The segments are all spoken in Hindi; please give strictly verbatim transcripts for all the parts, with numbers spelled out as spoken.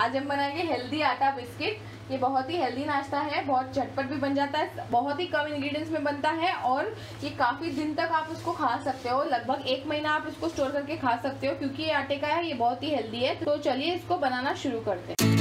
आज हम बनाएंगे हेल्दी आटा बिस्किट। ये बहुत ही हेल्दी नाश्ता है, बहुत झटपट भी बन जाता है, बहुत ही कम इंग्रेडिएंट्स में बनता है और ये काफ़ी दिन तक आप इसको खा सकते हो। लगभग एक महीना आप इसको स्टोर करके खा सकते हो क्योंकि ये आटे का है, ये बहुत ही हेल्दी है। तो चलिए इसको बनाना शुरू करते हैं।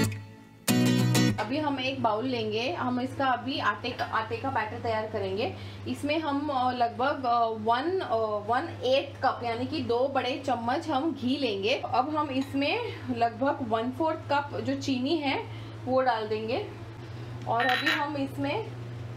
अभी हम एक बाउल लेंगे, हम इसका अभी आटे का आटे का बैटर तैयार करेंगे। इसमें हम लगभग वन वन एट कप यानी कि दो बड़े चम्मच हम घी लेंगे। अब हम इसमें लगभग वन फोर्थ कप जो चीनी है वो डाल देंगे और अभी हम इसमें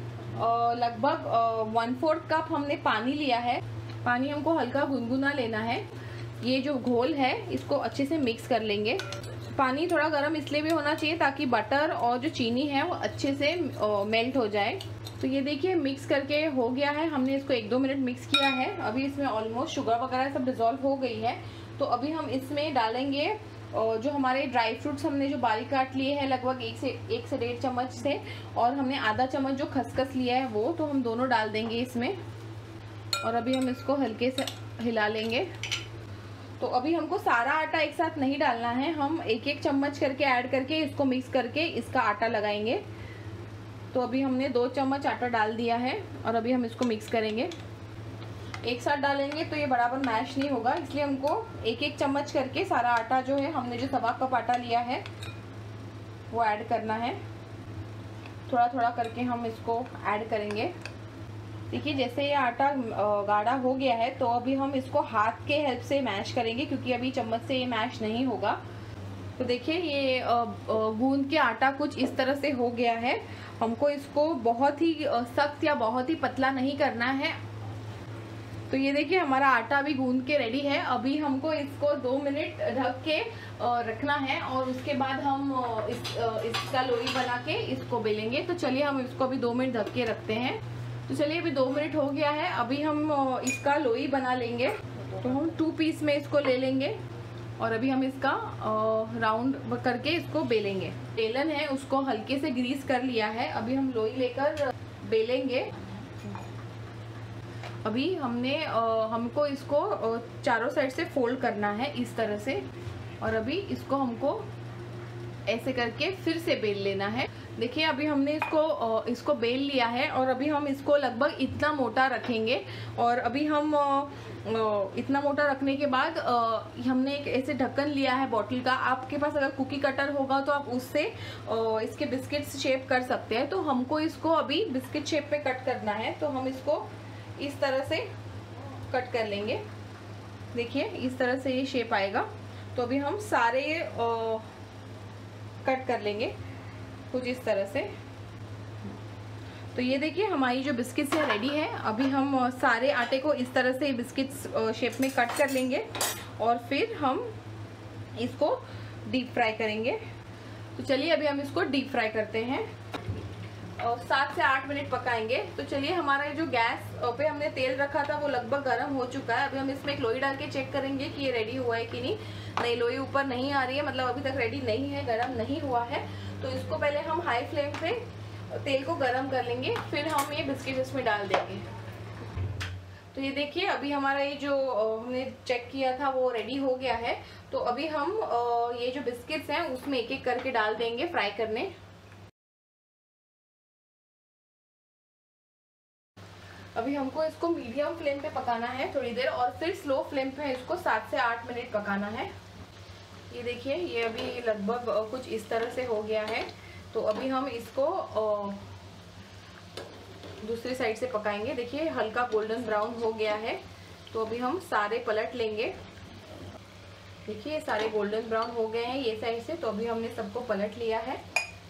लगभग वन फोर्थ कप हमने पानी लिया है। पानी हमको हल्का गुनगुना लेना है। ये जो घोल है इसको अच्छे से मिक्स कर लेंगे। पानी थोड़ा गर्म इसलिए भी होना चाहिए ताकि बटर और जो चीनी है वो अच्छे से मेल्ट हो जाए। तो ये देखिए मिक्स करके हो गया है, हमने इसको एक दो मिनट मिक्स किया है। अभी इसमें ऑलमोस्ट शुगर वगैरह सब डिज़ोल्व हो गई है। तो अभी हम इसमें डालेंगे जो हमारे ड्राई फ्रूट्स हमने जो बारीक काट लिए हैं लगभग एक से एक से डेढ़ चम्मच से, और हमने आधा चम्मच जो खसखस लिया है वो, तो हम दोनों डाल देंगे इसमें। और अभी हम इसको हल्के से हिला लेंगे। तो अभी हमको सारा आटा एक साथ नहीं डालना है, हम एक एक चम्मच करके ऐड करके इसको मिक्स करके इसका आटा लगाएंगे। तो अभी हमने दो चम्मच आटा डाल दिया है और अभी हम इसको मिक्स करेंगे। एक साथ डालेंगे तो ये बराबर मैश नहीं होगा, इसलिए हमको एक एक चम्मच करके सारा आटा जो है, हमने जो सवा कप आटा लिया है वो ऐड करना है। थोड़ा थोड़ा करके हम इसको ऐड करेंगे। देखिए जैसे ये आटा गाढ़ा हो गया है तो अभी हम इसको हाथ के हेल्प से मैश करेंगे क्योंकि अभी चम्मच से ये मैश नहीं होगा। तो देखिए ये गूंद के आटा कुछ इस तरह से हो गया है। हमको इसको बहुत ही सख्त या बहुत ही पतला नहीं करना है। तो ये देखिए हमारा आटा अभी गूंद के रेडी है। अभी हमको इसको दो मिनट ढक के रखना है और उसके बाद हम इस, इसका लोई बना के इसको बेलेंगे। तो चलिए हम इसको अभी दो मिनट ढक के रखते हैं। तो चलिए अभी दो मिनट हो गया है, अभी हम इसका लोई बना लेंगे। तो हम टू पीस में इसको ले लेंगे और अभी हम इसका राउंड करके इसको बेलेंगे। बेलन है उसको हल्के से ग्रीस कर लिया है, अभी हम लोई लेकर बेलेंगे। अभी हमने हमको इसको चारों साइड से फोल्ड करना है इस तरह से, और अभी इसको हमको ऐसे करके फिर से बेल लेना है। देखिए अभी हमने इसको इसको बेल लिया है और अभी हम इसको लगभग इतना मोटा रखेंगे। और अभी हम इतना मोटा रखने के बाद हमने एक ऐसे ढक्कन लिया है बॉटल का। आपके पास अगर कुकी कटर होगा तो आप उससे इसके बिस्किट्स शेप कर सकते हैं। तो हमको इसको अभी बिस्किट शेप में कट करना है, तो हम इसको इस तरह से कट कर लेंगे। देखिए इस तरह से ये शेप आएगा। तो अभी हम सारे कट कर लेंगे कुछ इस तरह से। तो ये देखिए हमारी जो बिस्किट्स है रेडी है। अभी हम सारे आटे को इस तरह से बिस्किट्स शेप में कट कर लेंगे और फिर हम इसको डीप फ्राई करेंगे। तो चलिए अभी हम इसको डीप फ्राई करते हैं और सात से आठ मिनट पकाएंगे। तो चलिए हमारा जो गैस पे हमने तेल रखा था वो लगभग गर्म हो चुका है। अभी हम इसमें एक लोई डाल के चेक करेंगे कि ये रेडी हुआ है कि नहीं। नहीं, लोई ऊपर नहीं आ रही है, मतलब अभी तक रेडी नहीं है, गर्म नहीं हुआ है। तो इसको पहले हम हाई फ्लेम पे तेल को गर्म कर लेंगे, फिर हम ये बिस्किट इसमें डाल देंगे। तो ये देखिए अभी हमारा ये जो हमने चेक किया था वो रेडी हो गया है। तो अभी हम ये जो बिस्किट्स हैं उसमें एक एक करके डाल देंगे फ्राई करने। अभी हमको इसको मीडियम फ्लेम पे पकाना है थोड़ी देर और फिर स्लो फ्लेम पे इसको सात से आठ मिनट पकाना है। ये देखिए ये अभी लगभग कुछ इस तरह से हो गया है। तो अभी हम इसको दूसरी साइड से पकाएंगे। देखिए हल्का गोल्डन ब्राउन हो गया है। तो अभी हम सारे पलट लेंगे। देखिए सारे गोल्डन ब्राउन हो गए हैं ये साइड से। तो अभी हमने सबको पलट लिया है।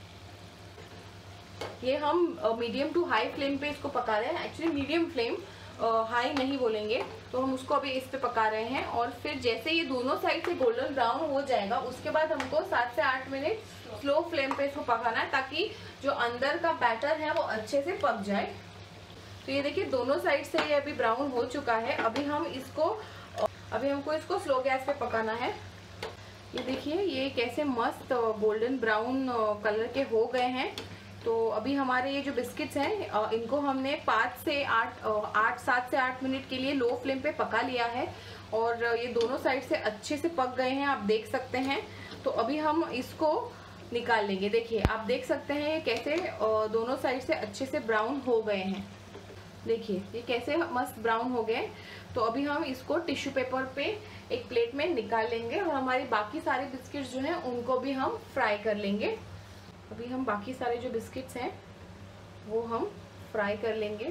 ये हम मीडियम टू हाई फ्लेम पे इसको पका रहे हैं। एक्चुअली मीडियम फ्लेम, हाई नहीं बोलेंगे। तो हम उसको अभी इस पे पका रहे हैं और फिर जैसे ये दोनों साइड से गोल्डन ब्राउन हो जाएगा उसके बाद हमको सात से आठ मिनट स्लो फ्लेम पे इसको पकाना है ताकि जो अंदर का बैटर है वो अच्छे से पक जाए। तो ये देखिए दोनों साइड से ये अभी ब्राउन हो चुका है। अभी हम इसको अभी हमको इसको स्लो गैस पे पकाना है। ये देखिए ये कैसे मस्त गोल्डन ब्राउन कलर के हो गए हैं। तो अभी हमारे ये जो बिस्किट्स हैं इनको हमने पाँच से आठ आठ सात से आठ मिनट के लिए लो फ्लेम पे पका लिया है और ये दोनों साइड से अच्छे से पक गए हैं, आप देख सकते हैं। तो अभी हम इसको निकाल लेंगे। देखिए आप देख सकते हैं ये कैसे दोनों साइड से अच्छे से ब्राउन हो गए हैं। देखिए ये कैसे मस्त ब्राउन हो गए। तो अभी हम इसको टिश्यू पेपर पे एक प्लेट में निकाल लेंगे और हमारी बाकी सारे बिस्किट्स जो हैं उनको भी हम फ्राई कर लेंगे। अभी हम बाकी सारे जो बिस्किट्स हैं वो हम फ्राई कर लेंगे।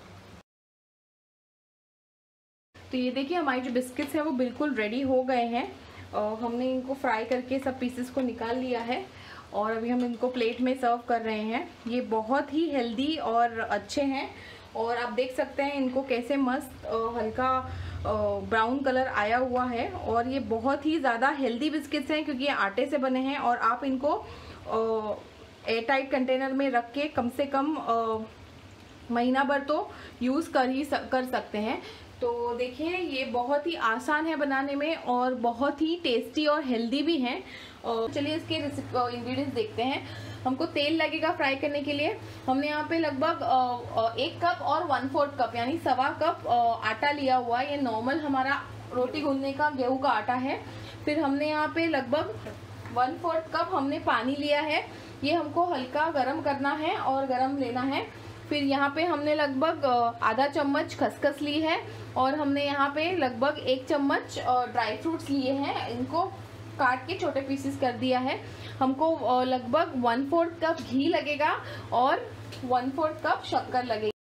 तो ये देखिए हमारी जो बिस्किट्स हैं वो बिल्कुल रेडी हो गए हैं और हमने इनको फ्राई करके सब पीसेस को निकाल लिया है और अभी हम इनको प्लेट में सर्व कर रहे हैं। ये बहुत ही हेल्दी और अच्छे हैं और आप देख सकते हैं इनको कैसे मस्त हल्का ब्राउन कलर आया हुआ है और ये बहुत ही ज़्यादा हेल्दी बिस्किट्स हैं क्योंकि ये आटे से बने हैं और आप इनको एयर टाइट कंटेनर में रख के कम से कम महीना भर तो यूज़ कर ही सक, कर सकते हैं। तो देखिए ये बहुत ही आसान है बनाने में और बहुत ही टेस्टी और हेल्दी भी हैं। चलिए इसके इंग्रेडिएंट्स देखते हैं। हमको तेल लगेगा फ्राई करने के लिए। हमने यहाँ पे लगभग एक कप और वन फोर्थ कप यानी सवा कप आटा लिया हुआ है। ये नॉर्मल हमारा रोटी गूंदने का गेहूं का आटा है। फिर हमने यहाँ पे लगभग वन फोर्थ कप हमने पानी लिया है। ये हमको हल्का गरम करना है और गरम लेना है। फिर यहाँ पे हमने लगभग आधा चम्मच खसखस ली है और हमने यहाँ पे लगभग एक चम्मच ड्राई फ्रूट्स लिए हैं। इनको काट के छोटे पीसेस कर दिया है। हमको लगभग वन फोर्थ कप घी लगेगा और वन फोर्थ कप शक्कर लगेगी।